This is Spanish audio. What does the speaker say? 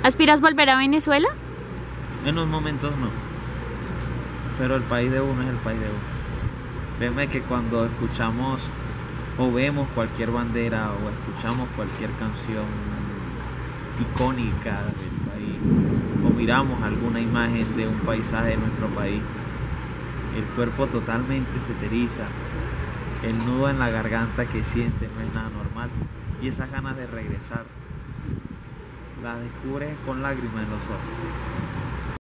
¿Aspiras volver a Venezuela? En unos momentos no, pero el país de uno es el país de uno. Créeme que cuando escuchamos o vemos cualquier bandera o escuchamos cualquier canción icónica del país o miramos alguna imagen de un paisaje de nuestro país, el cuerpo totalmente se te eriza, el nudo en la garganta que sientes no es nada normal y esas ganas de regresar las descubres con lágrimas en los ojos.